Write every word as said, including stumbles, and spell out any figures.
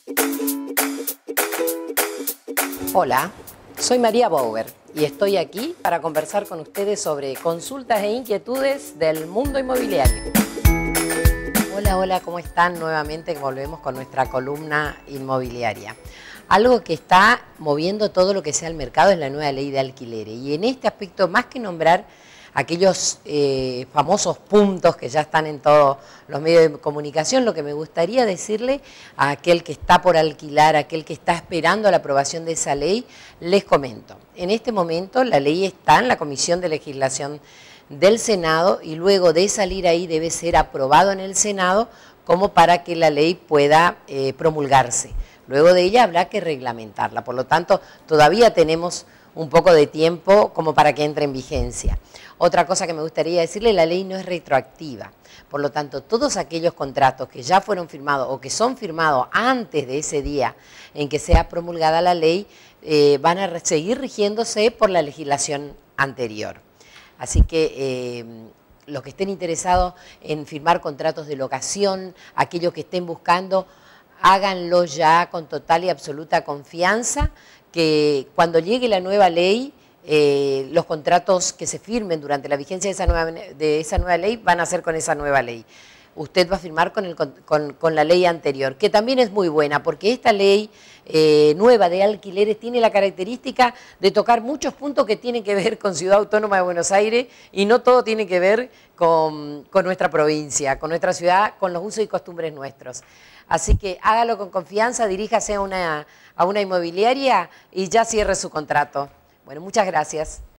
Hola, soy María Bauer y estoy aquí para conversar con ustedes sobre consultas e inquietudes del mundo inmobiliario. Hola, hola, ¿cómo están? Nuevamente volvemos con nuestra columna inmobiliaria. Algo que está moviendo todo lo que sea el mercado es la nueva ley de alquileres. Y en este aspecto, más que nombrar aquellos eh, famosos puntos que ya están en todos los medios de comunicación, lo que me gustaría decirle a aquel que está por alquilar, a aquel que está esperando la aprobación de esa ley, les comento. En este momento la ley está en la Comisión de Legislación del Senado y luego de salir ahí debe ser aprobado en el Senado como para que la ley pueda eh, promulgarse. Luego de ella habrá que reglamentarla, por lo tanto todavía tenemos un poco de tiempo como para que entre en vigencia. Otra cosa que me gustaría decirle, la ley no es retroactiva, por lo tanto todos aquellos contratos que ya fueron firmados o que son firmados antes de ese día en que sea promulgada la ley eh, van a seguir rigiéndose por la legislación anterior. Así que eh, los que estén interesados en firmar contratos de locación, aquellos que estén buscando, háganlo ya con total y absoluta confianza, que cuando llegue la nueva ley, eh, los contratos que se firmen durante la vigencia de esa, nueva, de esa nueva ley van a ser con esa nueva ley. Usted va a firmar con, el, con, con la ley anterior, que también es muy buena, porque esta ley eh, nueva de alquileres tiene la característica de tocar muchos puntos que tienen que ver con Ciudad Autónoma de Buenos Aires y no todo tiene que ver con, con nuestra provincia, con nuestra ciudad, con los usos y costumbres nuestros. Así que hágalo con confianza, diríjase a una, a una inmobiliaria y ya cierre su contrato. Bueno, muchas gracias.